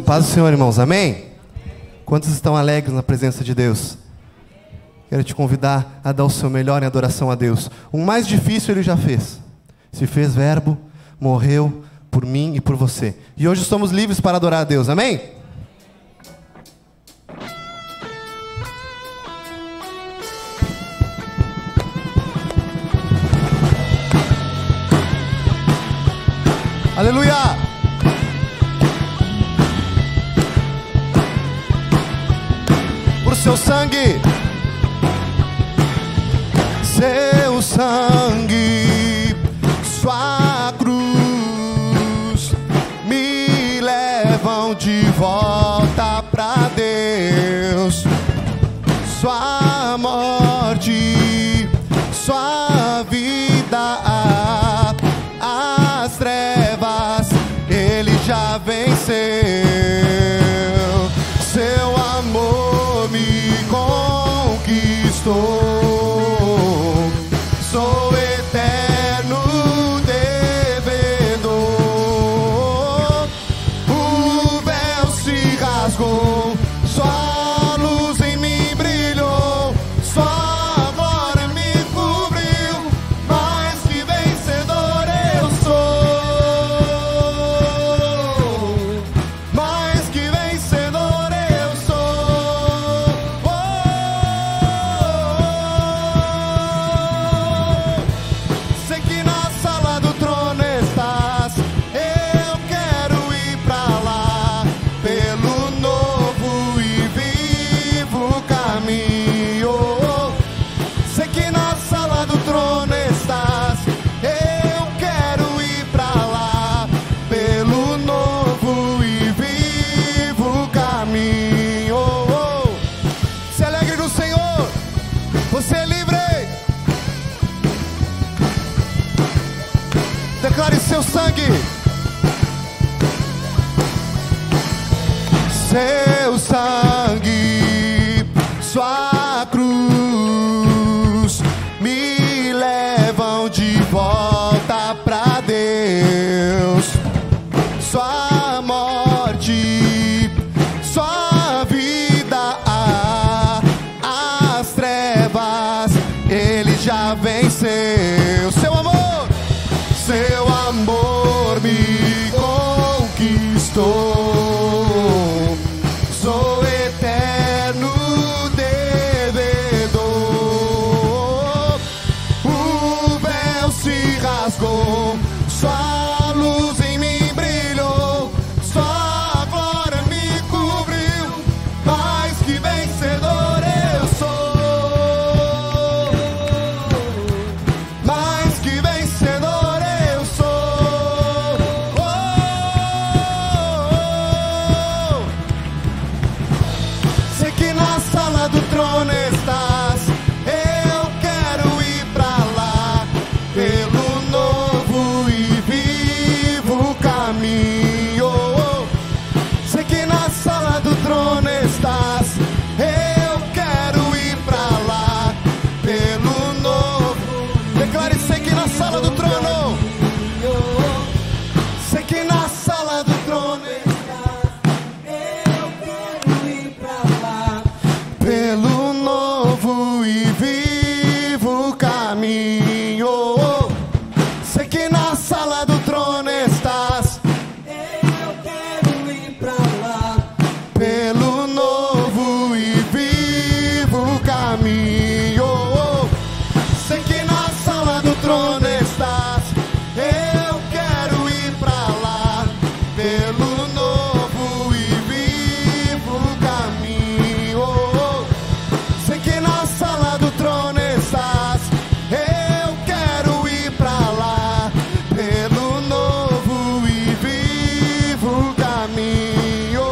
paz do Senhor, irmãos, amém? Quantos estão alegres na presença de Deus? Quero te convidar a dar o seu melhor em adoração a Deus. O mais difícil Ele já fez. Se fez verbo, morreu por mim e por você. E hoje somos livres para adorar a Deus, amém? Aleluia! Por seu sangue, sua cruz me levam de volta pra Deus. Sua morte, sua vida, as trevas, Ele já venceu. Seu amor me conquistou. Sou eterno devedor. O véu se rasgou, sua luz em mim brilhou, sua glória me cobriu. Mais que vencedor eu sou. Mais que vencedor eu sou. Sei que na sala do trono estás. Eu quero ir pra lá, pelo novo e vivo caminho. Sei que na sala do trono estás. Eu quero ir pra lá, pelo novo e vivo caminho. Se alegre no Senhor, você é livre. Declare seu sangue, sua cruz me levam de volta pra Deus. Sua morte, sua vida, as trevas, Ele já venceu. Seu amor me conquistou. Sou eterno devedor. O véu se rasgou, sua luz em mim brilhou, sua glória me cobriu. Mais que vencedor eu sou. Mais que vencedor eu sou. Sei que na sala do trono estás. Eu quero ir pra lá, pelo novo e vivo caminho. Sei que na sala do trono estás. Eu quero ir pra lá, pelo novo. Declare: sei que na sala do trono. Sei que na sala do trono estás. Eu quero ir pra lá, pelo novo e vivo caminho. Sei que na sala do trono estás. Eu quero ir pra lá, pelo novo e vivo caminho. Sei que na sala do trono estás. Eu quero ir pra lá, pelo novo e vivo caminho. Sei que na sala do trono estás. Eu quero ir pra lá, pelo novo e vivo caminho.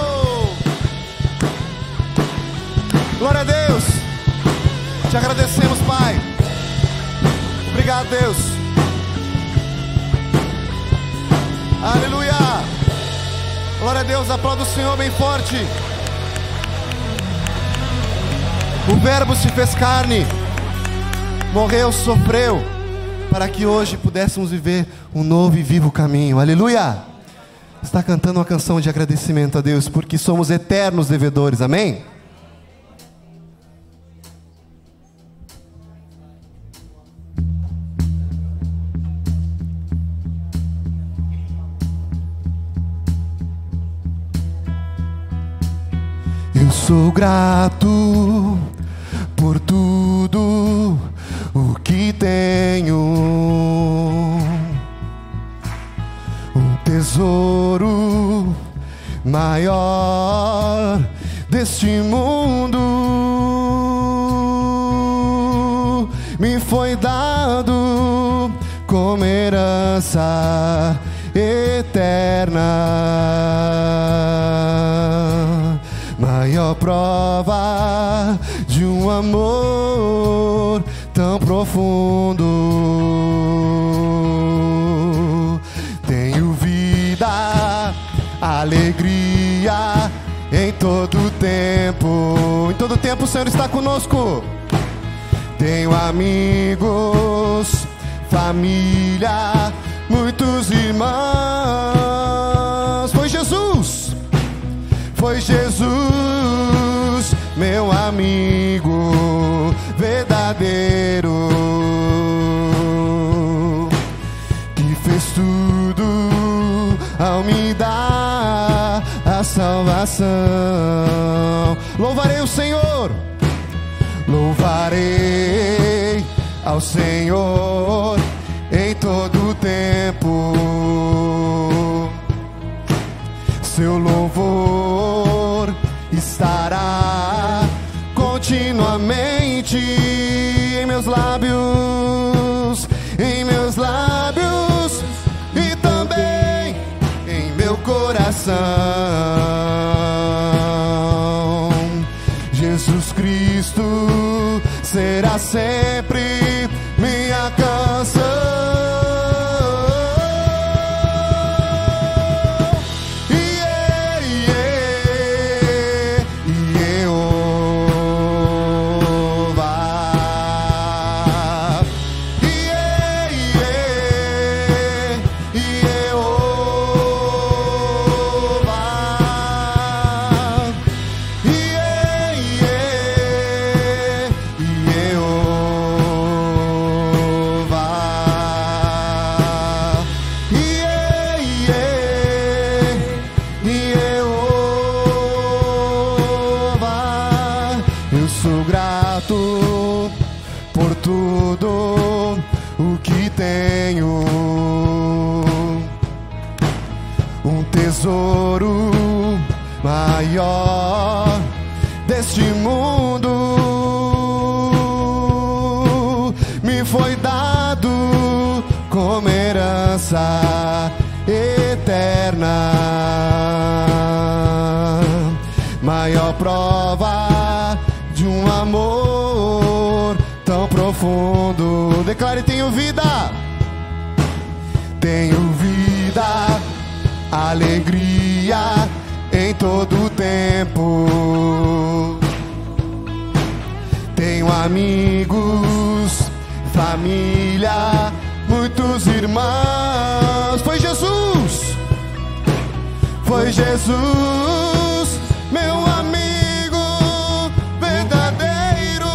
Glória a Deus. Te agradecemos, Pai. Obrigado, Deus. Aleluia. Glória a Deus. Aplauda o Senhor bem forte. O Verbo se fez carne, morreu, sofreu, para que hoje pudéssemos viver um novo e vivo caminho. Aleluia. está cantando uma canção de agradecimento a Deus, porque somos eternos devedores, amém? Eu sou grato por tudo o que tenho, um tesouro maior deste mundo me foi dado como herança eterna. Maior prova de um amor tão profundo. Tenho vida, alegria em todo tempo. Em todo tempo o Senhor está conosco. Tenho amigos, família, muitos irmãos. Foi Jesus, meu amigo verdadeiro, que fez tudo ao me dar a salvação. Louvarei o Senhor, louvarei ao Senhor em todo tempo. Seu louvor estará continuamente em meus lábios, e também em meu coração. Jesus Cristo será sempre minha canção. Tesouro maior deste mundo me foi dado como herança eterna. Maior prova de um amor tão profundo. Declare: tenho vida, alegria em todo tempo. Tenho amigos, família, muitos irmãos. Foi Jesus, meu amigo verdadeiro,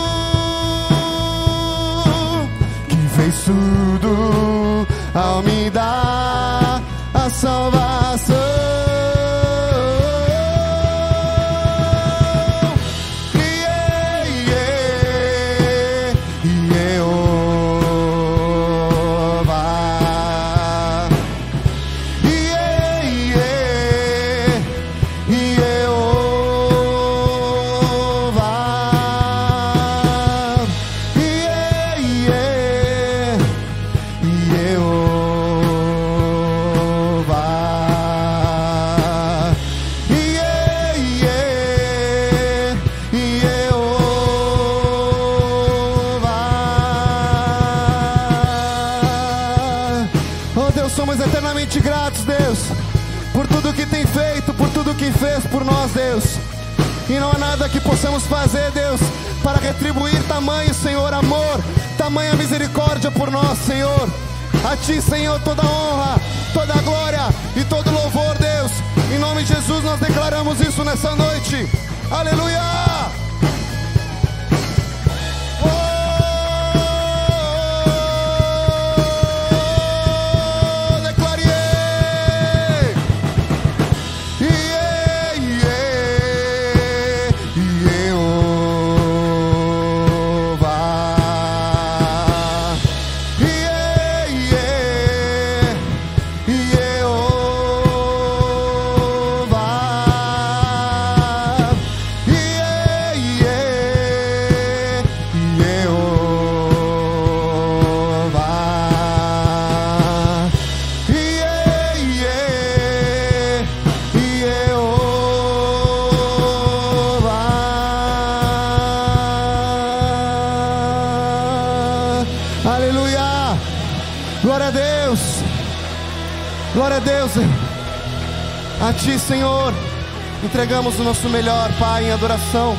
que fez tudo ao me dar a salvação. Somos eternamente gratos, Deus, por tudo que tem feito, por tudo que fez por nós, Deus. E não há nada que possamos fazer, Deus, para retribuir tamanho, Senhor, amor, tamanha misericórdia por nós, Senhor. A Ti, Senhor, toda honra, toda glória e todo louvor. nome de Jesus nós declaramos isso nessa noite. Aleluia! Glória a Deus. A Ti, Senhor, entregamos o nosso melhor, Pai, em adoração.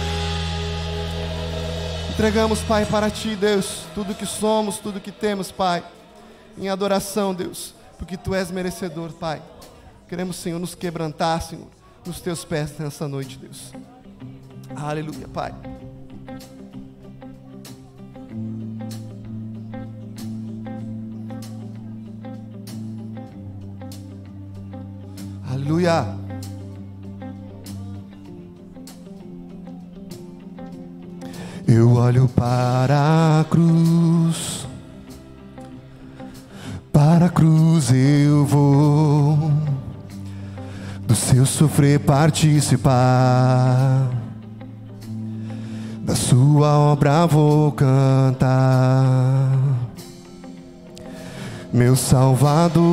Entregamos, Pai, para Ti, Deus, tudo que somos, tudo que temos, Pai, em adoração, Deus, porque Tu és merecedor, Pai. Queremos, Senhor, nos quebrantar, Senhor, nos Teus pés nessa noite, Deus. Aleluia, Pai. Aleluia. Eu olho para a cruz eu vou, do seu sofrer participar, da sua obra vou cantar. Meu Salvador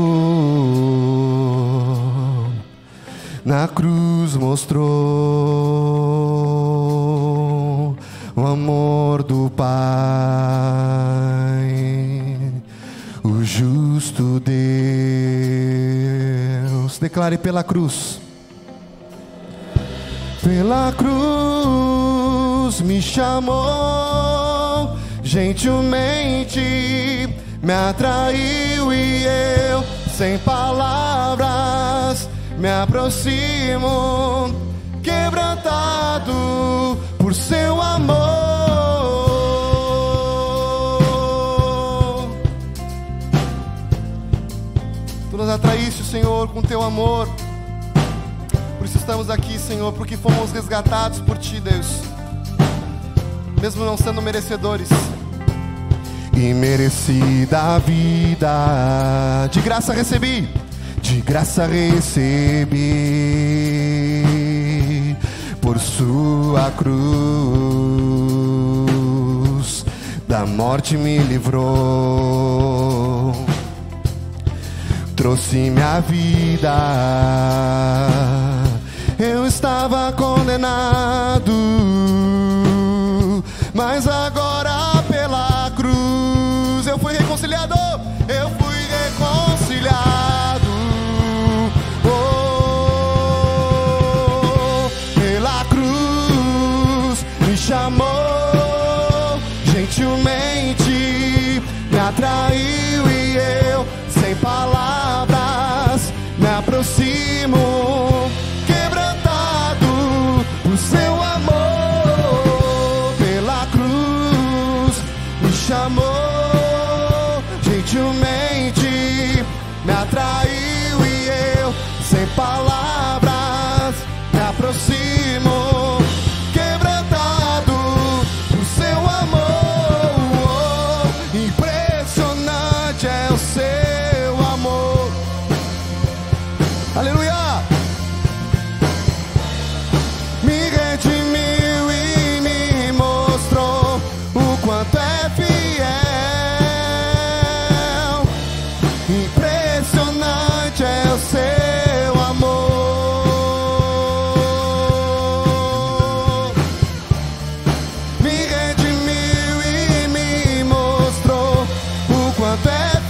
na cruz mostrou o amor do Pai, o justo Deus. Declare: pela cruz. Pela cruz me chamou, gentilmente me atraiu e eu, sem palavras, me aproximo, quebrantado por seu amor. Tu nos atraíste, Senhor, com teu amor. Por isso estamos aqui, Senhor, porque fomos resgatados por Ti, Deus, mesmo não sendo merecedores. Imerecida a vida, de graça recebi, de graça recebi, por sua cruz, da morte me livrou, trouxe minha vida. Eu estava condenado, mas agora pela cruz eu fui reconciliado, eu fui reconciliado. Oh, pela cruz me chamou, gentilmente me atraiu e eu, sem palavras, me aproximo, quebrantado por seu amor. Pela cruz me chamou, gentilmente me atraiu e eu, sem palavras, me aproximo, quebrantado por seu amor. Impressionante é o seu amor. Aleluia. Me redimiu e me mostrou o quanto é fiel. Impressionante é o seu amor. Me redimiu e me mostrou o quanto é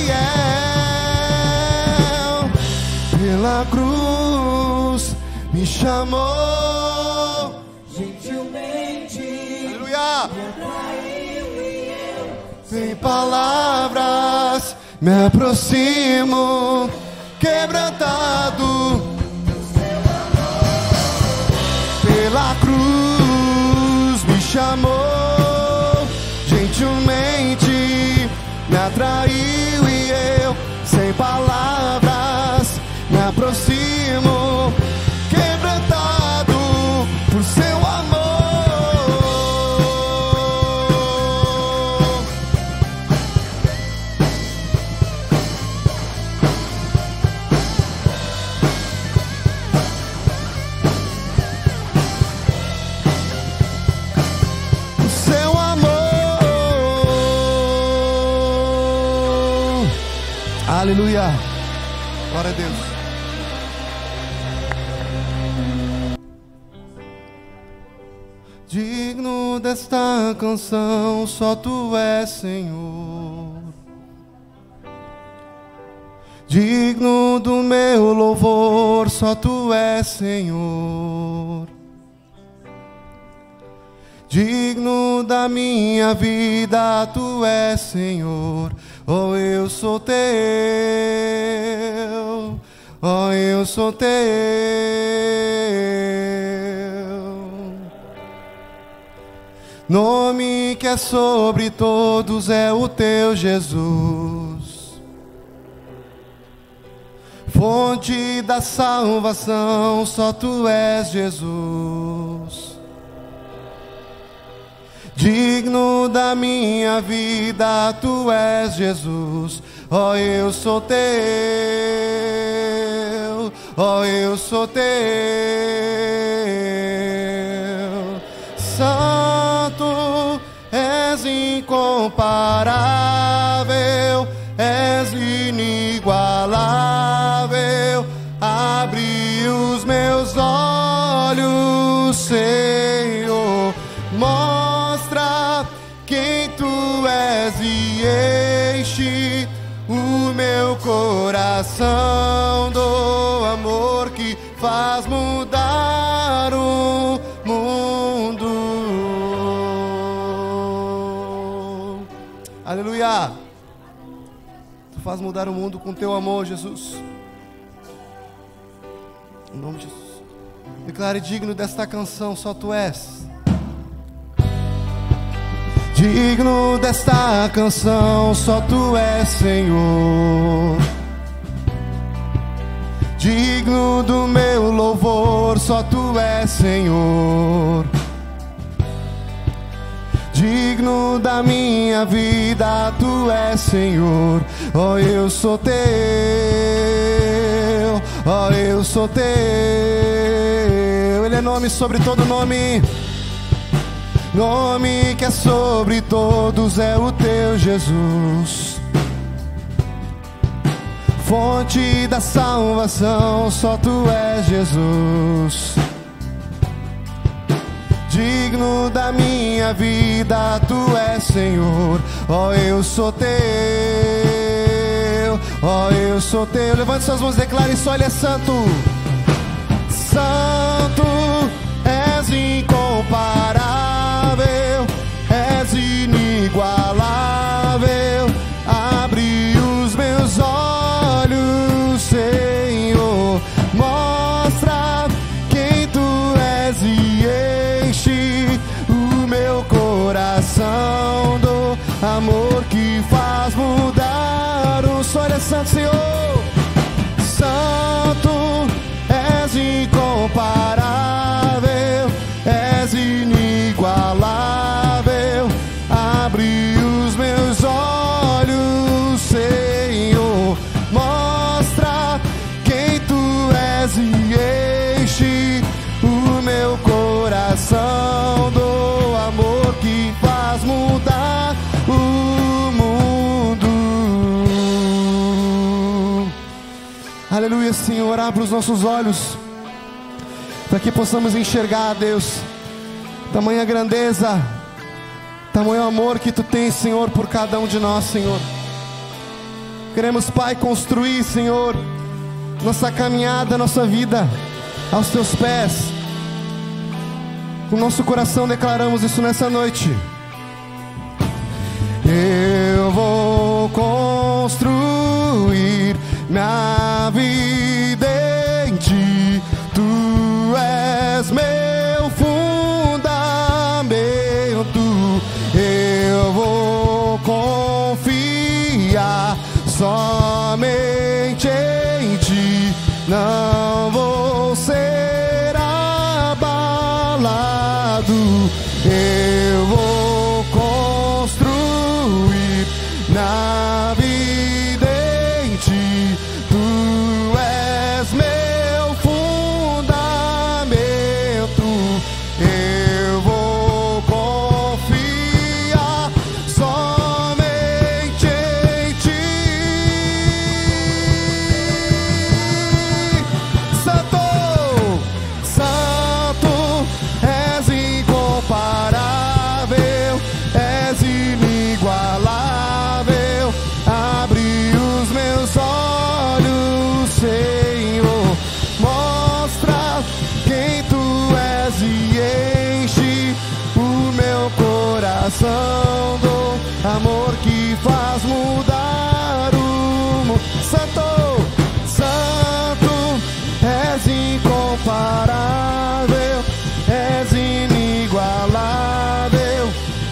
fiel. Pela cruz me chamou, gentilmente, aleluia, me atraiu e eu, sem palavras, me aproximo, quebrantado. amor gentilmente me atraiu e eu, sem palavras, me aproximo, quebrantado por seu amor. Aleluia, glória a Deus. Digno desta canção, só Tu és, Senhor. Digno do meu louvor, só Tu és, Senhor. Digno da minha vida, Tu és, Senhor. Oh, eu sou Teu, oh, eu sou Teu. Nome que é sobre todos é o Teu, Jesus. Fonte da salvação, só Tu és, Jesus. Digno da minha vida, Tu és, Jesus. Oh, eu sou Teu, oh, eu sou Teu. Santo, és incomparável, és inigualável. Abre os meus olhos, Senhor. Mostra quem Tu és e enche o meu coração do amor que faz mudar o mundo. Aleluia! Tu faz mudar o mundo com Teu amor, Jesus. Em nome de Jesus. Declare: digno desta canção, só Tu és. Digno desta canção, só Tu és, Senhor. Digno do meu louvor, só Tu és, Senhor. Digno da minha vida, Tu és, Senhor. Oh, eu sou Teu, oh, eu sou Teu. Ele é nome sobre todo nome. Nome que é sobre todos é o Teu, Jesus. Fonte da salvação, só Tu és, Jesus. Digno da minha vida, Tu és, Senhor. Oh, eu sou Teu, oh, eu sou Teu. Levante suas mãos e declare só: Ele é santo. Santo, és incomparável, és inigualável. Abre os meus olhos, Senhor. Mostra quem Tu és e enche o meu coração do amor que faz mudar o sol. É santo, Senhor. Santo, és incomparável, és inigualável. Abre os meus olhos, Senhor. Mostra quem Tu és e enche o meu coração do amor que faz mudar o mundo. Aleluia, Senhor. Abra os nossos olhos para que possamos enxergar, Deus, tamanha grandeza, tamanho amor que Tu tens, Senhor, por cada um de nós, Senhor. Queremos, Pai, construir, Senhor, nossa caminhada, nossa vida aos Teus pés. Com nosso coração declaramos isso nessa noite. Eu vou construir minha vida em Ti. Tu és meu fundamento. somente em ti não vou ser abalado. Eu vou construir na vida em ti. Tu és meu fundamento. Eu vou confiar somente em ti. Santo, Santo, és incomparável, és inigualável. Abre os meus olhos, Senhor, mostra quem tu és e enche o meu coração do amor que faz mudar o mundo. Santo, Santo, és incomparável, és inigualável.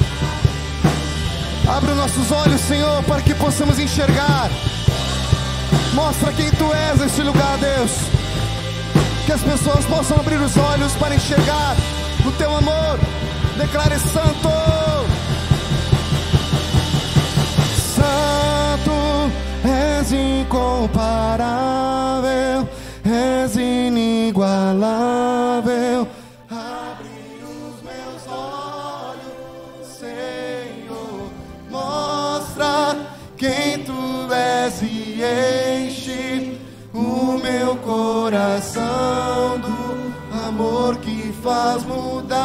Abre os nossos olhos, Senhor, para que possamos enxergar. Mostra quem tu és nesse lugar, Deus. Que as pessoas possam abrir os olhos para enxergar o teu amor. Declare: santo, Santo, és incomparável, és inigualável. Abre os meus olhos, Senhor, mostra quem tu és e enche o meu coração do amor que faz mudar